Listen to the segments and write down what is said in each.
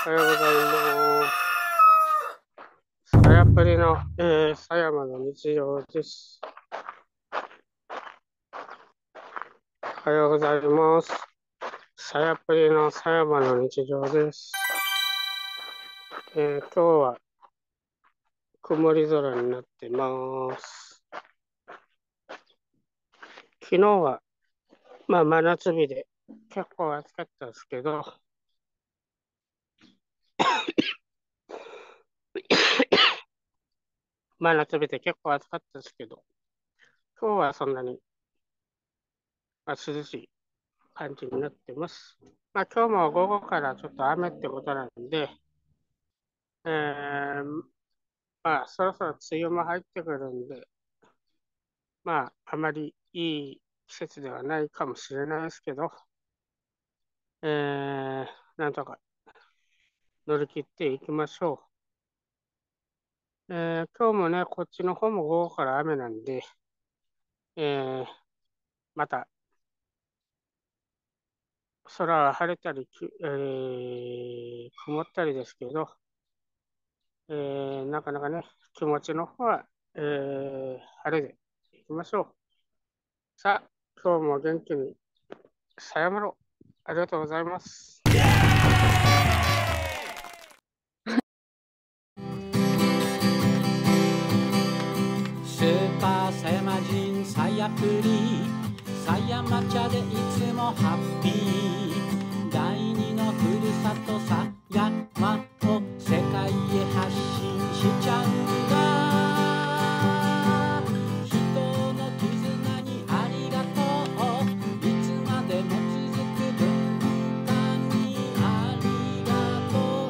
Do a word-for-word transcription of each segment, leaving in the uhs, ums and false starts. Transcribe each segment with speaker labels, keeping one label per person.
Speaker 1: おはようございます。さやぷりの、えー、狭山の日常です。おはようございます。さやぷりの狭山の日常です。えー、今日は曇り空になってます。昨日は、まあ、真夏日で結構暑かったですけど、真夏日で結構暑かったですけど、今日はそんなに、まあ、涼しい感じになってます。まあ、今日も午後からちょっと雨ってことなんで、えー、まあ、そろそろ梅雨も入ってくるんで、まあ、あまりいい季節ではないかもしれないですけど、えー、なんとか乗り切っていきましょう。えー、今日もね、こっちの方も午後から雨なんで、えー、また空は晴れたり、きえー、曇ったりですけど、えー、なかなかね、気持ちの方は、えー、晴れでいきましょう。さあ、今日も元気にさよなら。ありがとうございます。
Speaker 2: スーパー狭山人さやぷり狭山茶でいつもハッピー第二のふるさと狭山を世界へ発信しちゃうんだ人の絆にありがとういつまでも続く文化にありがと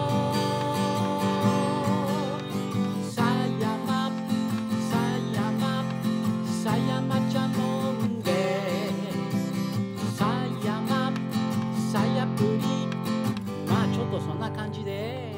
Speaker 2: う狭山狭山狭山茶飲んで狭山さやぷりまあちょっとそんな感じで